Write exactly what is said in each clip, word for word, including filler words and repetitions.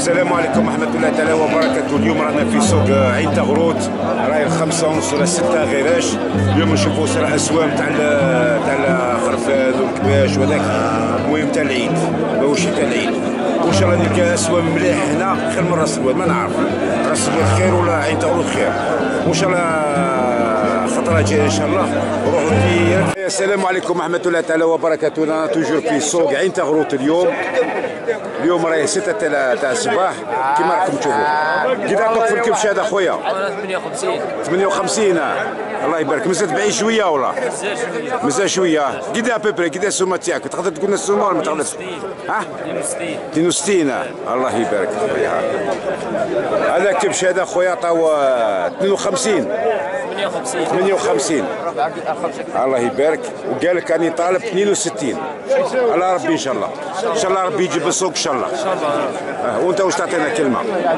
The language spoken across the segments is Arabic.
السلام عليكم ورحمة الله تعالى وبركاته. اليوم رانا في سوق عين تغروت، راهي الخمسة ونص ولا ستة غيراش. اليوم نشوفوا صراحة أسوام تاع تاع الخرفان والكباش وهذاك، المهم تاع العيد ماهوش تاع العيد. وإن شاء الله نلقى أسوام مليح هنا خير من راس الواد، ما نعرف راس الواد خير ولا عين تغروت خير. وإن شاء الله خطرة جاية إن شاء الله نروحوا ديريكت. السلام عليكم ورحمة الله تعالى وبركاته. أنا توجور في سوق عين تغروت اليوم. اليوم راهي ستة تاع الصباح كيما راكم تشوفوا. كي عطوك في الكبش هذا خويا؟ ثمانية وخمسين. ثمانية وخمسين الله يبارك. مازال بعيد شويه ولا؟ مازال شويه. مازال شويه. كيدا ابيبري كيدا السومه تاعك؟ تقدر تقول لنا السومه ولا ما تقدرش؟ ها؟ اثنين وستين. اثنين وستين الله يبارك خويا. هذا الكبش هذا خويا عطاو اثنين وخمسين. ثمانية وخمسين. ثمانية وخمسين الله يبارك. وقال لك راني طالب اثنين وستين. على ربي ان شاء الله. ان شاء الله ربي يجيب السوق ان شاء الله. ان شاء الله. اه وانت واش تعطينا كلمه؟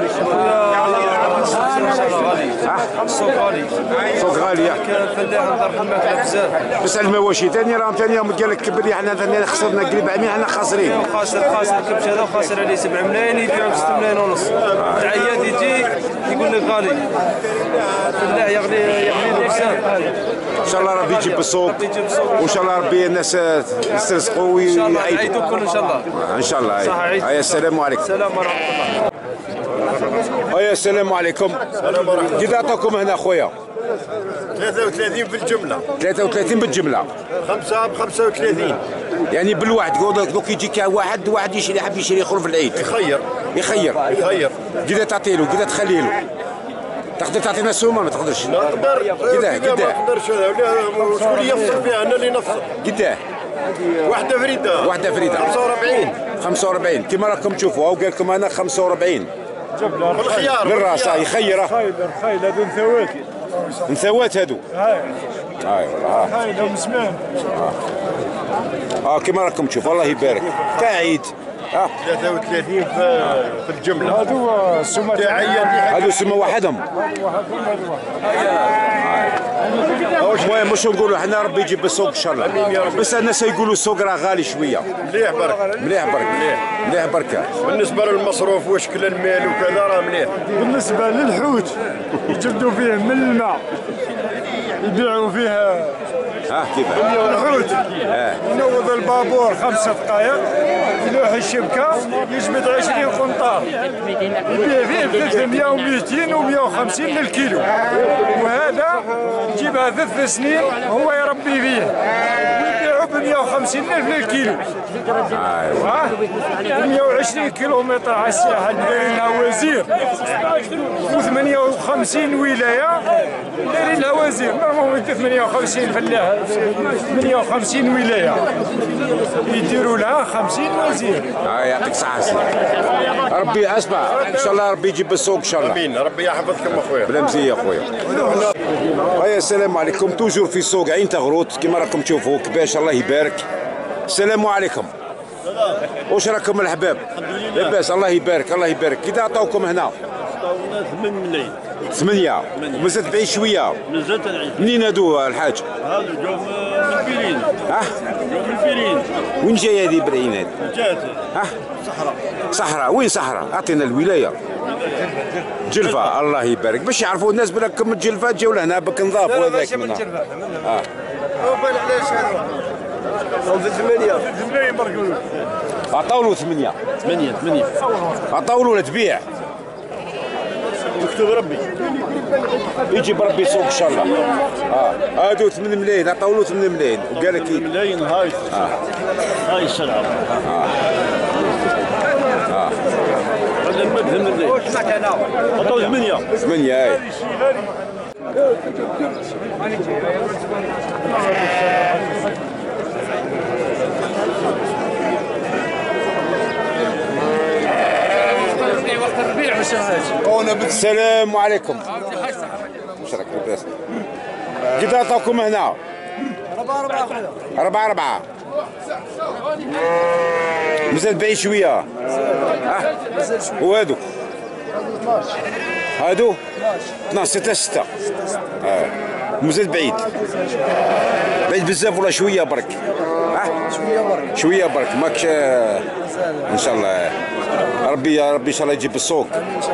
السوق غالي. السوق غاليه. الفلاح نضرب الماكله بزاف. بس المواشي ثاني راهم ثاني يوم قال لك كبر لي حنا ثاني خسرنا قريب عامين حنا خاسرين. خاسر خاسر الكبش هذا وخاسر عليه سبعة ملايين يبيعوا ب ستة ملايين ونص. العياد يجي يقول لك غالي. الفلاح يغلي يغلي له بزاف. ان شاء الله ربي يجيب السوق وان شاء الله ربي الناس يسترزقوا ويعيدوا يعيدوا كل ان شاء الله. ان شاء الله. هيا السلام عليكم. السلام ورحمه الله. هيا السلام عليكم. السلام ورحمه الله. كي عطاكم هنا خويا؟ ثلاثة وثلاثين في الجملة. ثلاثة وثلاثين بالجملة. خمسة ب خمسة وثلاثين. يعني بالواحد دوك يجي كا واحد واحد يشري حاب يشري يخرج في العيد. يخير. يخير. يخير. كذا تعطي له كذا تخلي له. تقدر تعطينا السومه ما تقدرش؟ نقدر. كذا كذا. ما نقدرش شكون اللي يفصل فيها؟ انا اللي نفصل. كذا. واحدة فريدة. واحدة فريدة. خمسة وأربعين. خمسة وأربعين كيما راكم تشوفوا. هاو قال لكم انا خمسة وأربعين. بالخيار. للراس يخيره. خايل خايل هذو نثوات. نثوات هادو. هاي هاي والله. خايل ومسمان. اه كيما راكم تشوفوا الله يبارك تاع عيد. اه ثلاثة وثلاثين في في الجملة. هذو السمات تاعي هادو سما وحدهم. المهم واش نقولوا حنا ربي يجيب السوق ان شاء الله. بس الناس يقولوا السوق راه غالي شويه. مليح برك. مليح برك. مليح برك. بالنسبة للمصروف وشكل المال وكذا راه مليح. بالنسبة للحوت يجبدوا فيه من الماء يبيعوا فيه اه كيف الحوت. اه ينوض البابور خمسة دقائق يلوح الشبكة يجبد عشرين قنطار يبيع فيه ثلاثمية ومئتين ومئة وخمسين للكيلو. وهذا يجيبها ثلاث سنين هو يربي فيه يبيعوا ب مئة وخمسين ألف للكيلو. ايوا مئة وعشرين كيلومتر على الساحل دايرين لها وزير وثمانية وخمسين ولاية دايرين لها وزير. نورمالمون ثمانية وخمسين فلاح ثمانية وخمسين ولاية يديروا لها خمسين وزير. اه يعطيك الصحة ربي. اسمع ان شاء الله ربي يجيب السوق ان شاء الله. امين. ربي يحفظكم اخويا. بلا مزيه اخويا. هيا السلام عليكم. توجور في سوق عين تغروت كيما راكم تشوفوا كباش الله يبارك. السلام عليكم. واش راكم الحباب؟ لاباس الله يبارك الله يبارك. كي عطاوكم هنا؟ ثمانية ملايين. ثمانية. مازال بعيد شويه. مازال تنعيد. منين هادو الحاج؟ هذا جوم من البيرين. ها؟ جوم من البيرين. وين جايه هذه بعين هذه؟ جات. ها؟ صحراء. صحراء. وين صحراء؟ اعطينا الولايه. جلفه الله يبارك باش يعرفوا الناس بلاكم الجلفه جاو لهنا بك نضاف وهذاك منها. اه ثمانية. ثمانية برك. عطاولو ثمانية. ثمانية ثمانية. عطاولو ولا تبيع؟ مكتوب ربي. يجي بربي سوق ان شاء الله. اه هادو ثمانية ملايين عطاولو ثمانية ملايين وقال لك ملايين هاي. اه هاي السلعة. اه اه هذا المد ثمانية ملايين. عطاو ثمانية. ثمانية هاي. السلام عليكم. واش راك لاباس؟ قد عطاكم هنا؟ أربعة أربعة أربعة أربعة. مازال بعيد شوية. اه وهادو؟ هادو؟ اثناش ستة ستة. اه مازال بعيد. بعيد بزاف ولا شوية برك؟ اه شوية برك. شوية برك ماكش ان شاء الله. ربي يا ربي ان شاء الله يجيب السوق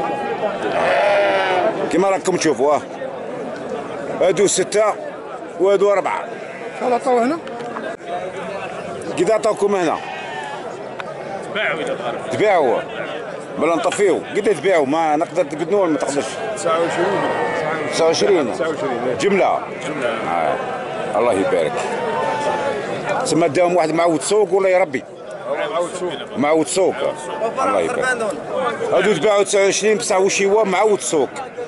كما راكم تشوفوا. هادو ستة وهادو أربعة. شحال عطاو هنا؟ كي عطاوكم هنا؟ تباعوا إذا تغرب. تباعوا بلا نطفيو. قد تباعوا ما نقدر تقدنوا ولا ما تقدرش؟ تسعة وعشرين. تسعة وعشرين. تسعة وعشرين. جملة. جملة. آه. الله يبارك. تسمى داهم واحد معود سوق ولا يا ربي؟ معود سوق. معود سوق. الله يبارك. هادو تباعوا تسعة وعشرين بصح وشيوا معود سوق.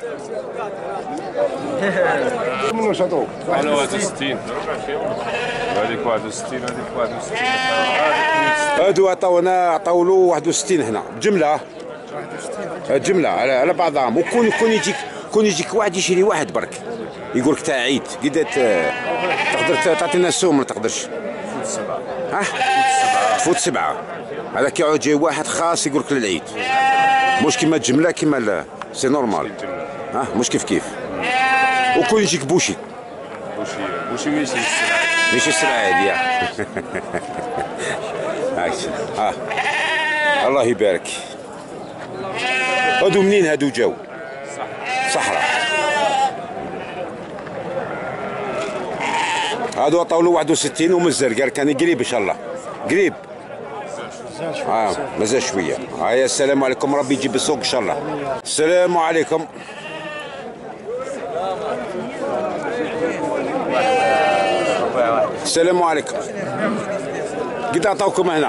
منو شطوك؟ أنا واحد وستين. هذيك واحد وستين هذيك واحد وستين. هادو عطاونا عطاو له واحد وستين هنا بجملة. جملة على على بعضهم. وكون كون يجيك كون يجيك واحد يشري واحد برك يقول لك تاع عيد قد تقدر تعطينا السوم ما تقدرش. تفوت سبعة. ها؟ تفوت سبعة. هذا كي يعود جاي واحد خاص يقول لك للعيد. مش كيما الجملة كيما سي نورمال. ها مش كيف كيف. وكون يجيك بوشي. بوشي بوشي ما يشري السلعة. ماشي السلعة هادي. ها الله يبارك. هادو منين هادو جاو؟ صحراء. هادو عطاو له واحد وستين ومازال قال كان قريب ان شاء الله. قريب. اه مازال شويه. هيا السلام عليكم ربي يجيب السوق ان شاء الله. السلام عليكم. السلام عليكم. قد عطاوكم هنا؟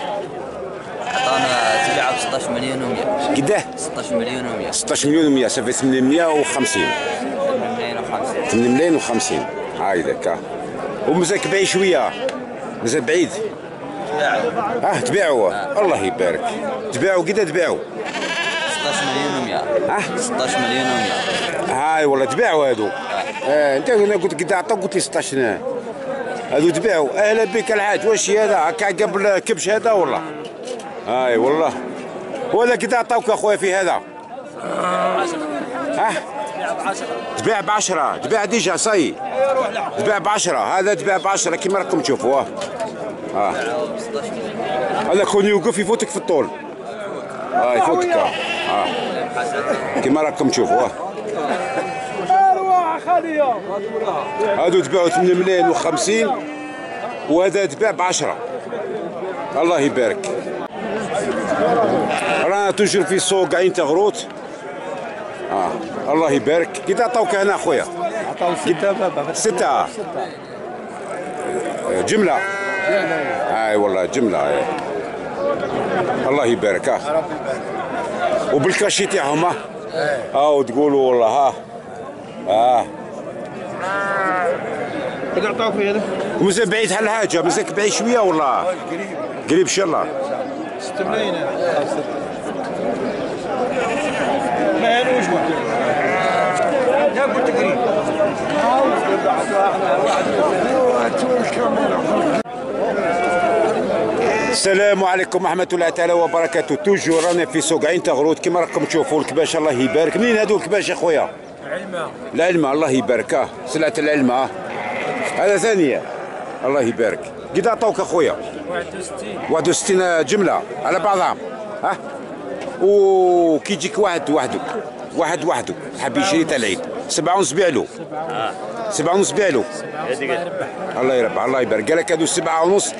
عطانا تبيعه ب ستطاش مليون ومية. قداه؟ ستطاش مليون ومية. ستطاش مليون ومية صافي ثمانمية وخمسين. ثمانية وخمسين. ثمانية ملايين وخمسين. هاي ذاك. ومازالك بعيد شويه. مازال بعيد. تباعوا. اه تبيعوا. آه. الله يبارك. تبيعوا قد تبيعوا؟ ستطاش مليون ومية. اه ستطاش مليون ومية. هاي والله تبيعوا هادو. اه انت هنا قلت قد عطاو قلت لي ستطاش هادو تبيعوا. اهلا بك الحاج. واش هذا هكا قبل كبش هذا والله؟ هاي والله. ولا قد عطاوك اخويا في هذا؟ ها؟ تبيع بعشرة. تبيع ديجا صاي. تبيع بعشرة. هذا تبيع بعشرة كيما راكم تشوفوا. اه هذا كون يوقف يفوتك في الطول. اه يفوتك. اه كيما راكم تشوفوا. هادو تباعوا ثمانية ملايين وخمسين وهذا تباع بعشرة. الله يبارك. رانا توجور في سوق عين تغروت. اه الله يبارك. كي عطاوك هنا اخويا؟ عطاو ستة بابا. ستة. جملة. اي والله جملة. آه. الله يبارك. اه وبالكاشي تاعهم. اه اه وتقولوا والله ها اه قد عطاوك في هذا؟ ومازال بعيد على الحاجة. مازالك بعيد شوية والله. قريب ان شاء الله. ستة ملايين. ما هذا واش يا قلت قريب. السلام عليكم ورحمة الله تعالى وبركاته. توجور رانا في سوق عين تغروت كما راكم تشوفوا الكباش. الله يبارك. منين هادو الكباش اخويا؟ العلمة. العلمة. الله يبارك. اه سلعة العلمة. هذا ثانية. الله يبارك. قد عطاوك اخويا؟ واحد وستين. واحد وستين جملة على بعضها. ها؟ وكي يجيك واحد وحده واحد وحده حاب يشري تاع العيد سبعة ونص بيع له. سبعة ونص بيع له. الله يربح. الله يبارك. قال لك هادو سبعة ونص.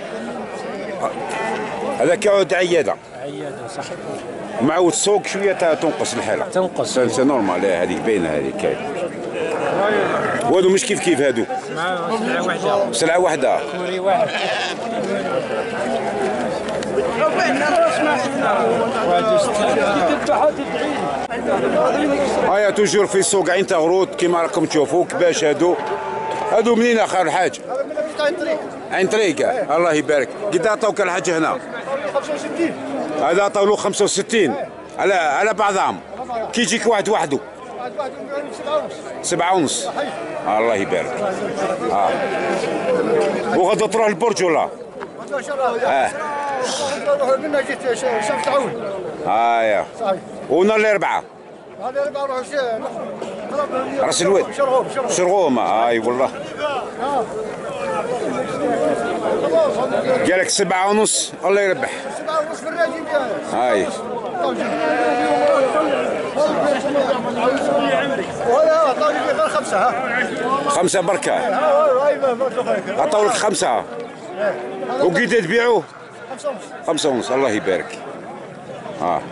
هذاك يعود عياده. عياده صح. معود سوق شويه تنقص الحاله. تنقص. سي نورمال. هذيك باينه هذيك. وهادو مش كيف كيف هادو. سلعه واحده. سلعه واحده. كوري واحد. هيا توجور في سوق عين تغروت كيما راكم تشوفوا كباش هادو. هادو منين اخر الحاج؟ عين طريق. الله يبارك. قد عطاوك الحاج هنا؟ خمسة وستين. هذا عطاو له خمسة وستين على على بعضهم. كي يجيك واحد وحده سبعة ونص. الله يبارك. اه وغدا تروح البرج ولا؟ اه قلنا جيت شمس تعاون. اه يا ونهار الاربعاء هذا اللي بروح راس الواد شرغوم شرغوم. اي والله. قالك سبعة ونص. الله يربح. سبعة ونص الراجل هاي ولا طالب غير خمسه ها خمسة بركة عطاو لك خمسة وقيد تبيعوه خمسه ونص خمسة ونص الله يبارك. ها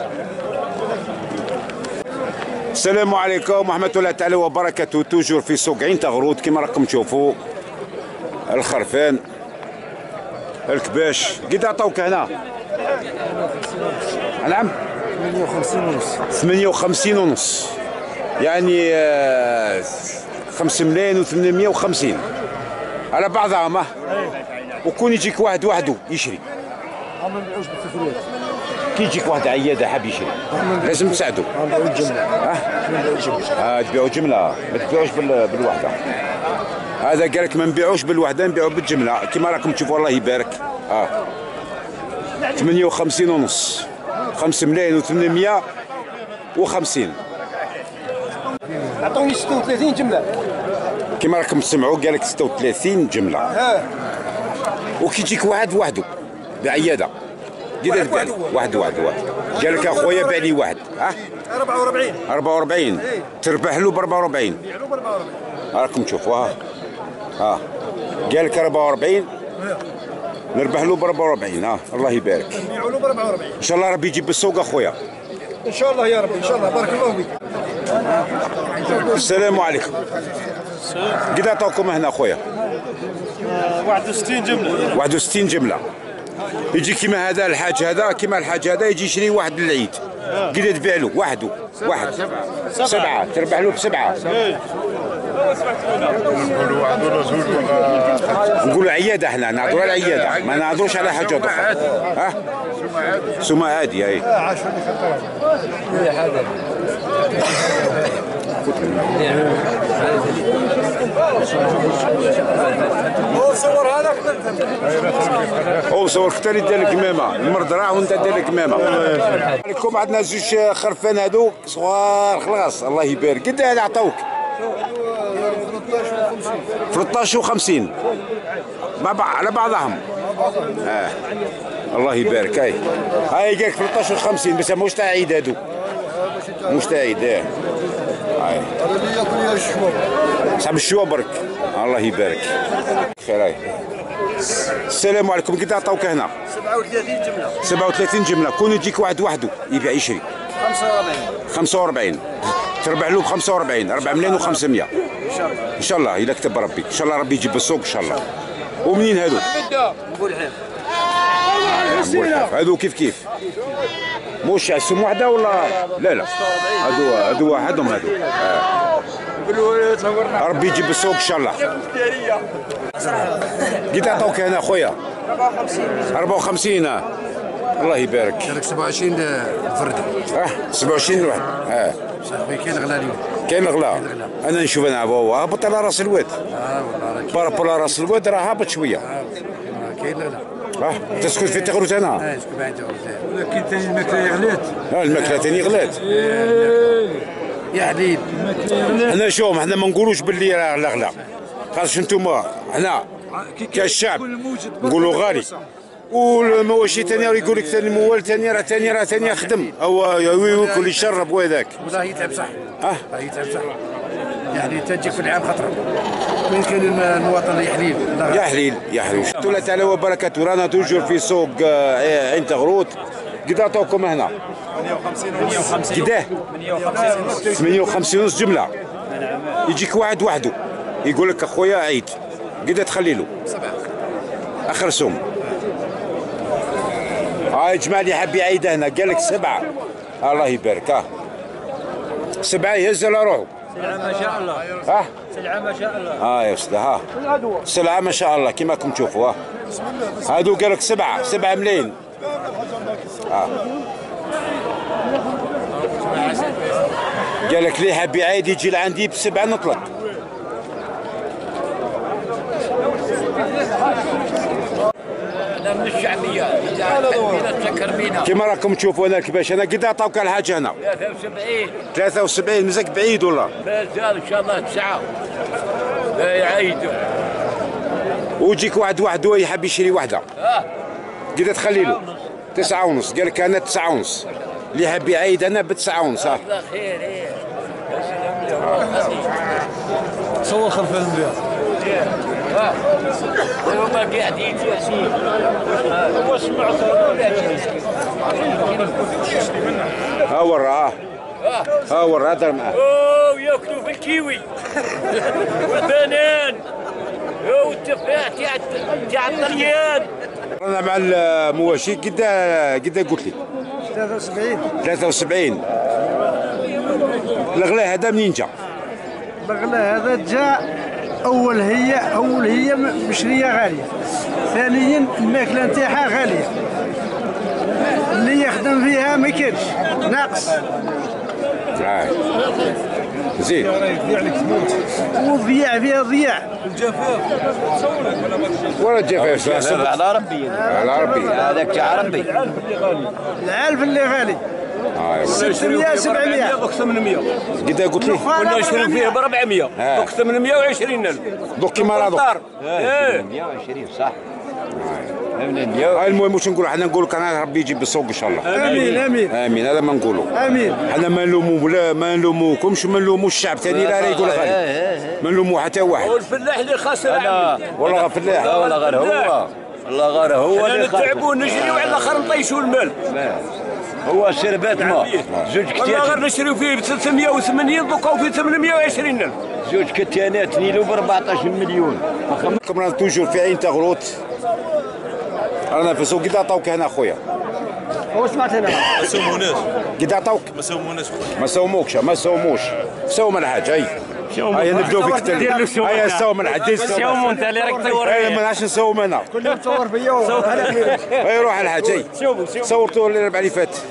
السلام عليكم ورحمة الله تعالى وبركاته. توجور في سوق عين تغروت كما راكم تشوفوا الخرفان الكباش قد عطاوك هنا؟ نعم ثمانية وخمسين ونص ثمانية وخمسين ونص يعني آه خمسة ملايين وثمانمية وخمسين على بعضها ما وكون يجيك واحد وحده يشري ما نبيعوش بالتفريط كي يجيك واحد عياده حاب يشري لازم تساعدو. نبيعو الجمله اه تبيعوا جمله ما تبيعوش بال... بالوحده. هذا قال لك ما نبيعوش بالوحده نبيعوا بالجمله كما راكم تشوفوا الله يبارك. اه ثمانية وخمسين ونص خمسة ملايين وثمانمية وخمسين. عطوني ستة وثلاثين جمله كما راكم تسمعوا قال لك ستة وثلاثين جمله. ها وكي يجيك واحد وحده بعياده قد تبيع له واحد واحد واحد قال لك اخويا بيع لي واحد. ها أربعة وأربعين أربعة وأربعين تربح له ب أربعة وأربعين. بيعوا ب أربعة وأربعين راكم تشوفوا ها ها قال لك أربعة وأربعين نربح له ب أربعة وأربعين. ها الله يبارك بيعوا له ب أربعة وأربعين ان شاء الله ربي يجيب السوق اخويا ان شاء الله يا رب ان شاء الله بارك الله فيك. السلام عليكم. قد عطاوكم هنا اخويا؟ واحد وستين جمله واحد وستين جمله. يجي كيما هذا الحاج هذا كيما الحاج هذا يجي يشري واحد للعيد قد تبيع له وحده واحد سبعه سبعه تربح له بسبعه. نقولوا واحد ولا زوج ولا نقولوا عياده احنا نهضروا على العياده ما نهضروش على حاجه اخرى. ها سومه عادي هاي هو صور هذا هو صور كتا اللي دار الكمامه المرض راه وانت دار الكمامه. عليكم عندنا زوج خرفان هذوك صغار خلاص الله يبارك. قد هذا عطاوك؟ ثلاثطاش وخمسين مع بعض على بعضهم. اه الله يبارك. هاي هاي قالك ثلاثطاش وخمسين بس مش تاع عيد هادو مش تاع عيد. اه هاي صاحب الشوا برك الله يبارك. خير. هاي السلام عليكم. قد عطاوك هنا؟ سبعة وثلاثين جمله سبعة وثلاثين جمله. كون يجيك واحد وحده يبيع يشري خمسة وأربعين خمسة وأربعين تربح له ب خمسة وأربعين أربعة ملايين وخمسمية ان شاء الله. ان شاء الله اذا كتب ربي ان شاء الله ربي يجيب السوق ان شاء الله. ومنين هادو؟ نقول حيف هادو كيف كيف مش اسم وحده ولا لا لا هادو هادو وحدهم هادو. آه. ربي يجيب السوق ان شاء الله. قد عطاوك هنا خويا؟ أربعة وخمسين. آه. الله يبارك. كانك سبعة وعشرين فرد. اه سبعة وعشرين واحد. اه صاحبي كاين غلا اليوم. كاين غلا. انا نشوف انا هو هابط على راس الواد. اه والله بارابول على راس الواد راه هابط شويه. اه كاين لا اه تسكن في تغروت هنا؟ اه اسكت بعد تغروت. ولكن ثاني الماكله غلات. لا الماكله ثاني غلات. يا حليب. حنا شوف حنا ما نقولوش باللي راه غلا غلا خاطرش انتوما حنا كالشعب نقولوا غالي والمواشي ثاني يقول لك ثاني الموال ثاني راه ثاني راه ثاني خدم او ياكل يشرب وهذاك. والله يتعب صح. اه يتعب صح. يعني تجيك في العام خطره. وين كاين المواطن اللي يحليل؟ يا حليل يا حليل. الله تعالى وبركاته. رانا توجور في سوق عين تغروت. قد عطاوكم هنا؟ ثمانية وخمسين قداه؟ ثمانية وخمسين ونص جمله. يجيك واحد وحده يقول لك اخويا عيد قد تخلي له؟ سبعه اخر سوم. هاي جماعة اللي حاب يعيد هنا قال لك سبعة الله يبارك. اه سبعة يهز على روحه. سلعة ما شاء الله. ها سلعة ما شاء الله. اه يا استاذ. ها سلعة ما شاء الله كما راكم تشوفوا. ها هادو قال لك سبعة سبعة ملايين. اه قال لك اللي حاب يعيد يجي لعندي بسبعة نطلق. من الشعبيه اذا تسكر بينا كما راكم تشوفوا هنا كيفاش انا قد عطاوك الحاجه هنا؟ ثلاثة وسبعين ثلاثة وسبعين مزاك بعيد ولا؟ مازال ان شاء الله تسعه لا يعيدوا. ويجيك واحد واحد هو يحب يشري وحده اه قد تخلي له؟ تسعة ونص قال لك انا تسعة ونص اللي حاب يعيد انا بتسعة ونص. ها خير ايه صور خمسة مليون. ها هما قاعدين جالسين واش سمعوا ها وراه ها وراه هضر معاه. اوه ياكلوا في الكيوي والبنان والتفاح تاع تاع الطليان. انا مع المواشي قد قد قلت لي ثلاثة وسبعين. ثلاثة وسبعين. الغلا هذا منين جا؟ الغلا هذا جاء اول هي اول هي مشريه غاليه، ثانيا الماكله نتاعها غاليه، اللي يخدم فيها ما كانش ناقص. آه. زين وضياع فيها ضياع. ولا الجفاف على ربي على ربي هذاك تاع ربي. العلف اللي غالي ستمية سبعمية دوك ثمانمية. قد قلت لي كنا نشري فيه ب أربعمية. دوك ثمانمية وعشرين ألف. دوك كيما راه دوك ايه مية وعشرين صح. المهم واش نقولوا حنا نقولوا كان ربي يجيب بالسوق ان شاء الله. امين امين امين هذا ما نقولوا. امين. حنا ما نلومو ولا ما نلوموكمش ما نلوموش الشعب ثاني لا يقول غالي ما نلومو حتى واحد. والفلاح اللي خاسر عمي. والله غير فلاح والله غير هو والله غير هو اللي نتعبوا ونجريو على الاخر نطيشوا المال. هو شربات ما زوج والله كتيات غير نشريو فيه ب ثلاثمية وثمانين دوكا فيه ثمانمية وعشرين ألف. زوج كتيانات نيلو ب أربعطاش مليون. كم رانا توجور في عين تغروت رانا في السوق. قد عطاوك هنا خويا؟ واش سمعت انا؟ ما سوموناش قد عطاوك؟ ما سوموناش ما سوموكش ما سوموش سوم الحاج. هاي هاي نبداو بك انت. هاي سوم الحاج سوم انت اللي راك تصور هاي ما نعرفش نسوم انا. كل تصور فيا. هاي روح الحاج. هاي صورتوا الربع اللي فات.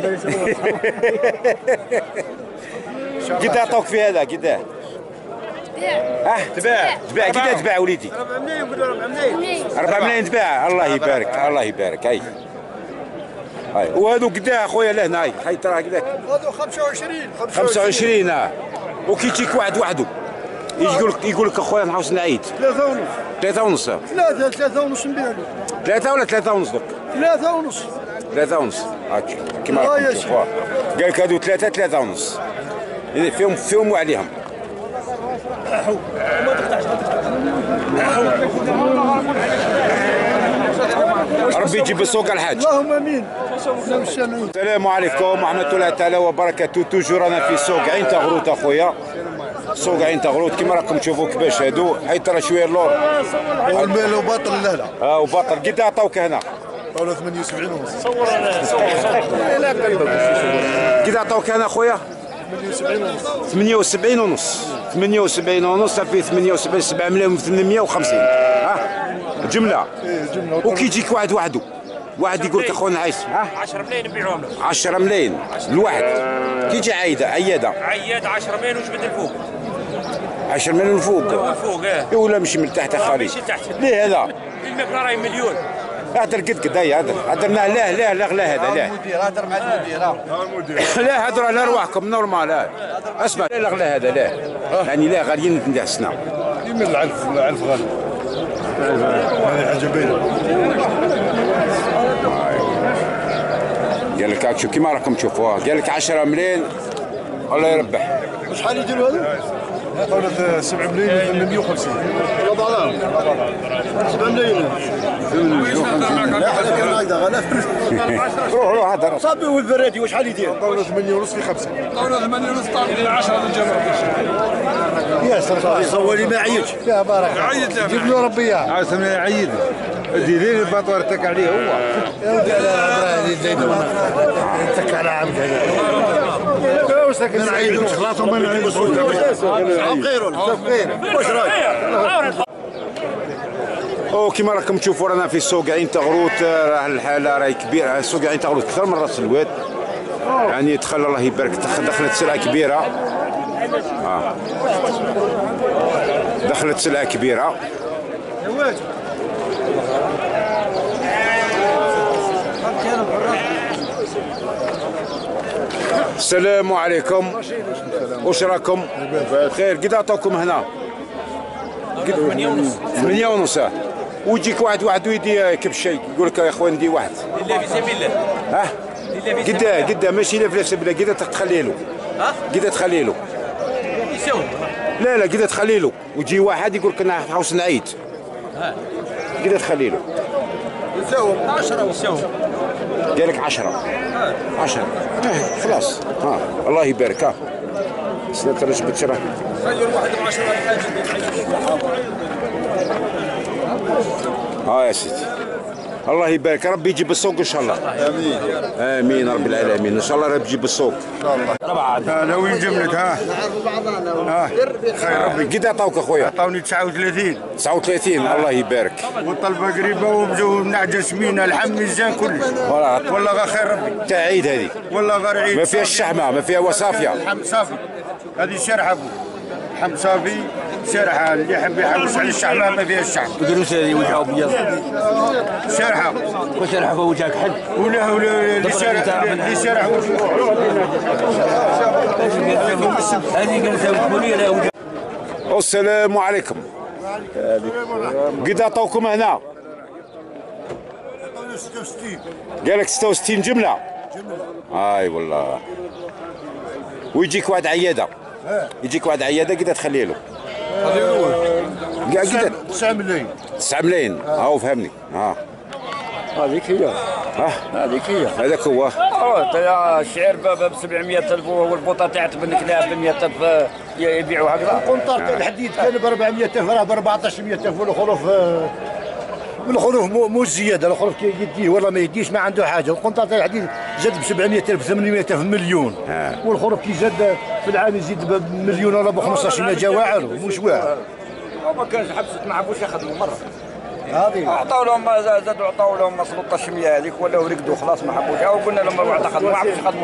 قد عطاوك في هذا قد؟ اه تباع تباع قد تباع وليدي؟ أربعة ملايين نقولوا أربعة ملايين. أربعة ملايين تباع. الله يبارك الله يبارك. هاي هاي وهذو قداه اخويا لهنا. هاي هاي ترى قداك هذو خمسة وعشرين. خمسة وعشرين. اه وكي تجيك واحد وحده يجي يقول لك يقول لك اخويا نعاود نعيد. ثلاثة ونص. ثلاثة ونص. ثلاثة ثلاثة ونص نبيع له. ثلاثة ولا ثلاثة ونص دوك؟ ثلاثة ونص. ثلاثة ونص هاك كيما راكم تشوفوا. قال لك هادو ثلاثة ثلاثة ونص يعني فيهم فيهم وعليهم. ربي يجيب السوق الحاج. اللهم امين. السلام عليكم ورحمة الله تعالى وبركاته. توجور انا في سوق عين تغروت اخويا. سوق عين تغروت كيما راكم تشوفوا كيفاش هادو. هاي ترى شويه اللور والمال وباطل لا لا. اه وباطل قد عطاوك هنا؟ قالوا ثمانية وسبعين ونص. صور انا صور صور. قد عطاوك هنا خويا؟ ثمانية وسبعين ونص. ثمانية وسبعين ونص صافي ثمانية وسبعين سبعة ملايين وثمانمية وخمسين. ها جمله. وكي يجيك واحد وحده واحد يقول لك اخونا عايش ها عشرة ملايين نبيعهم له. عشرة ملايين الواحد. كي يجي عايده عياده عياد عشرة ملايين وجبد الفوق. عشرة ملايين الفوق. الفوق اه. ولا مشي من تحت خالي. ماشي تحت. ليه هذا؟ الماكله راهي مليون. هدر قد قد هاي هدر هدرنا لا لا لا لا هذا لا المدير هدر مع المدير. لا هدر على ارواحكم نورمال. لا اسمع لا لا هذا لا يعني لا غاليين ندعسنا. من العلف العلف غالي. هذه حاجه باينه. قال لك هاك شوف كيما راكم تشوفوها. قال لك عشرة ملايين الله يربح. شحال يديروا هذا؟ قالت سبعة ملايين ثمانمية وخمسين. لا ضلال سبعة ملايين. لا حنا كنا هكذا غلاف. روح روح هذا صافي والبرادي وشحال يدير؟ قالوا ثمانية ونص في خمسة. قالوا ثمانية ونص طالبين عشرة للجمهور. يا سلام صوري ما عيطش. فيها بركة. عيط جيب له ربي اياه. عاود ثمانية عيد ديري لي الباطوار تك عليه هو. يا ودي على هذه زيدونه. تك على عبد هذا. وساكن نعيد خلاص وما نعيد. غيره غيره. واش رايك؟ او كيما راكم تشوفوا رانا في سوق عين تغروت. راه الحاله راهي كبيره. سوق عين تغروت اكثر من راس الواد يعني دخل الله يبارك. دخلت سلعه كبيره. اه دخلت سلعه كبيره. السلام عليكم. واش راكم؟ بخير. قد عطاوكم هنا؟ ثمانية ونص. ثمانية ونص. ويجيك واحد واحد ويدي كبش يقول لك يا اخوان ندي واحد لله في سبيل الله. ها لله في قدا قدا ماشي لا في سبيل الله، قدا تخلي له. ها؟ قدا تخلي له. يساوي. لا لا قدا تخلي له، ويجي واحد يقول لك انا حوس نعيد. ها. قدا تخلي له. يساوي عشرة يساوي. قال لك عشرة. عشرة. آه خلاص. ها الله يبارك. ها. سنة رجبت شرا. خير واحد وعشرة الحاجة. ها يا سيدي. الله يبارك، ربي يجيب السوق ان شاء الله. امين امين رب العالمين، ان شاء الله ربي يجيب السوق. ان شاء الله. ربعة. لو يجملك ها. ها خير ربي. قد عطاوك اخويا؟ عطاوني تسعة وثلاثين. تسعة وثلاثين الله يبارك. والطلبه قريبه ومنعجه سمينه الحم ميزان كله. والله والله غير خير ربي. تاع عيد هذه. والله غير عيد. ما فيها الشحمه، ما فيها وصافيه. الحم صافي. هذه شرحه ابو. الحم صافي شرحه، اللي يحب يحوس على الشحمه ما فيها الشحم. دروس هذه وجهه ابيض. شرحه. وشرحه فوجهك حد. ولا ولا اللي شرح اللي شرح هذه قالت لي لا وجه. السلام عليكم. قد عطاوكم هنا؟ قال لك ستة وستين جمله. اي والله. ويجيك واحد عياده. يجيك واحد عياده قد تخلي له؟ قد تسعة ملايين. تسعة ملايين. هاو فهمني. ها هذيك هي. ها هذيك هي. هذاك هو. اه الشعير ب سبعمية ألف والبوطه تاعت بن كلاب ب مية ألف يبيعوا هكذا. القنطار تاع الحديد كان ب أربعمية ألف راه ب أربعطاش مية ألف، والخروف والخروف مو زياده، الخروف كي يديه ولا ما يديش ما عنده حاجه. القنطار تاع الحديد زاد ب سبعمية ألف ثمانمية ألف مليون، والخروف كي زاد في العام يزيد بمليون ولا ب خمسطاش مية جا واعر مش واعر. ما كانش حبست ما حبوش يخدموا مره. هذه عطاو لهم زادوا عطاو لهم ثلاثطاش مية هذيك ولاو رقدوا خلاص ما حبوش، او قلنا لهم روحوا تخدموا ما عرفوش يخدموا.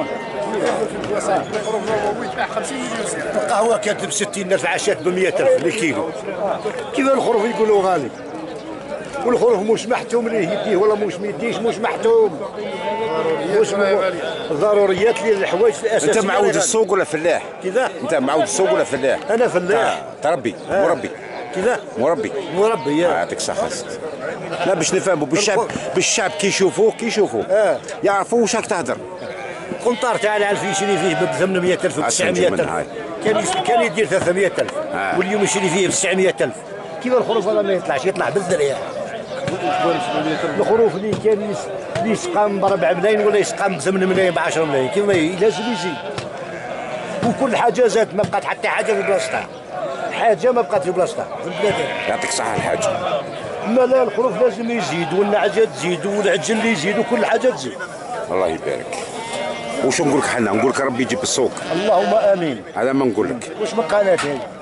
القهوه كانت ب ستين ألف عاشات ب مية ألف للكيلو. كيف الخروف يقولوا غالي؟ والخروف مش محتوم ليه يديه ولا مش ما يديش، مش محتوم. مش الضروريات اللي الحوايج الاساسيه. انت معود السوق ولا فلاح؟ كذا. انت معود السوق ولا فلاح؟ انا فلاح. تربي مربي. كذا. مربي. مربي يا. يعطيك الصحة. لا باش نفهموا بالشعب، بالشعب كي يشوفوك كي يشوفوك اه يعرفوا واش راك تهدر. القنطار تاع العلف يشري فيه ب ثمانمية ألف و تسعمية ألف، كان كان يدير ثلاثمية ألف، آه. واليوم يشري فيه ب تسعمية ألف. كيف الخروف هذا ما يطلعش؟ يطلع بالذريع. الخروف اللي كان اللي يسقام ب أربعة ملايين ولا يسقام ب ثمانية ملايين ب عشرة ملايين، كيف ما لازم يزيد. وكل حاجه زادت، ما بقات حتى حاجه في بلاصتها. حاجه ما بقات في بلاصتها في البلاد. يعطيك الصحة الحاج. ما لا الخروف لازم يزيد، والنعجه تزيد، والعجل اللي يزيد، وكل حاجه تزيد. الله يبارك. وش نقول لك حنا؟ نقول لك ربي يجيب السوق. اللهم امين. هذا ما نقول لك. واش من قناه هذه؟